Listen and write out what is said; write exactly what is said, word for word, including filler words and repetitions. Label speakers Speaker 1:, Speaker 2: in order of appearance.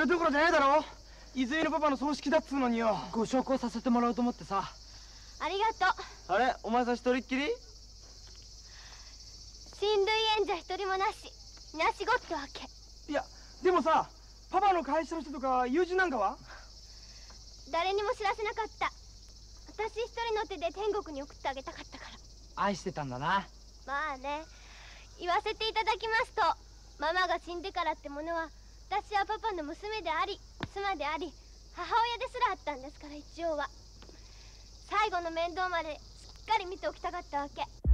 Speaker 1: どころじゃねえだろ。泉のパパの葬式だっつうのによ。
Speaker 2: ご焼香させてもらおうと思ってさ。
Speaker 3: ありがとう。
Speaker 1: あれ、お前さん一人っきり？
Speaker 3: 親類縁者一人もなし、みなしごってわけ。
Speaker 1: いや、でもさ、パパの会社の人とか友人なんかは？
Speaker 3: 誰にも知らせなかった。私一人の手で天国に送ってあげたかったから。
Speaker 2: 愛してたんだな。
Speaker 3: まあね、言わせていただきますと、ママが死んでからってものは、私はパパの娘であり、妻であり、母親ですらあったんですから、一応は。最後の面倒までしっかり見ておきたかったわけ。